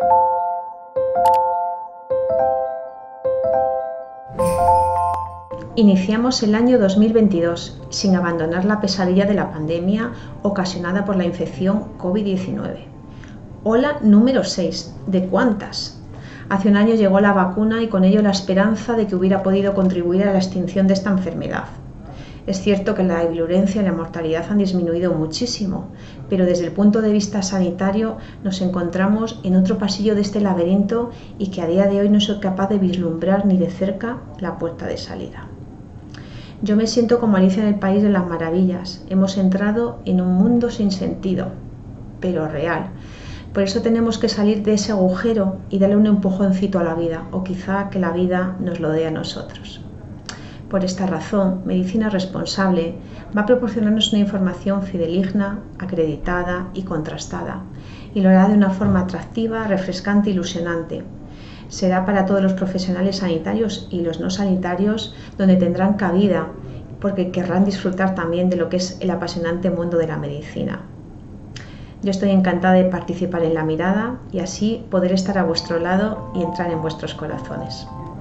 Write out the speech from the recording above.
Iniciamos el año 2022 sin abandonar la pesadilla de la pandemia ocasionada por la infección COVID-19. Ola número 6. ¿De cuántas? Hace un año llegó la vacuna y con ello la esperanza de que hubiera podido contribuir a la extinción de esta enfermedad. Es cierto que la virulencia y la mortalidad han disminuido muchísimo, pero desde el punto de vista sanitario nos encontramos en otro pasillo de este laberinto y que a día de hoy no soy capaz de vislumbrar ni de cerca la puerta de salida. Yo me siento como Alicia en el País de las Maravillas. Hemos entrado en un mundo sin sentido, pero real. Por eso tenemos que salir de ese agujero y darle un empujoncito a la vida, o quizá que la vida nos lo dé a nosotros. Por esta razón, Medicina Responsable va a proporcionarnos una información fidedigna, acreditada y contrastada, y lo hará de una forma atractiva, refrescante e ilusionante. Será para todos los profesionales sanitarios y los no sanitarios donde tendrán cabida, porque querrán disfrutar también de lo que es el apasionante mundo de la medicina. Yo estoy encantada de participar en La Mirada y así poder estar a vuestro lado y entrar en vuestros corazones.